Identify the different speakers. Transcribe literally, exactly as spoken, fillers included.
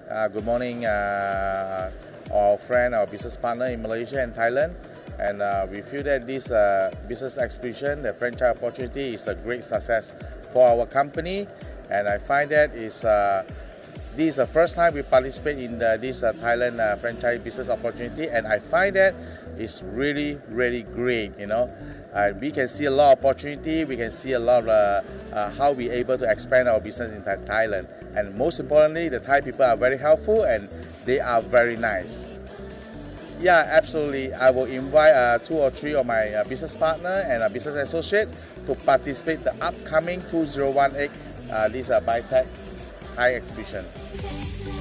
Speaker 1: Uh, good morning, uh, our friend, our business partner in Malaysia and Thailand. And uh, we feel that this uh, business exhibition, the franchise opportunity, is a great success for our company. And I find that is uh, this is the first time we participate in the, this uh, Thailand uh, franchise business opportunity, and I find that it's really, really great. You know, uh, we can see a lot of opportunity. We can see a lot of uh, uh, how we able to expand our business in Th Thailand. And most importantly, the Thai people are very helpful and they are very nice. Yeah, absolutely. I will invite uh, two or three of my uh, business partner and a business associate to participate the upcoming two thousand eighteen uh, this uh, BITEC Thai exhibition.